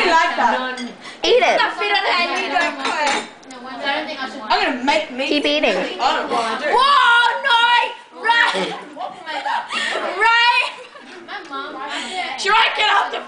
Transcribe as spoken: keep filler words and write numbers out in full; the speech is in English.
like that. Eat it. I'm gonna make me. Keep eating. I don't want to do it. Whoa, no! Right! Right! Should I get off the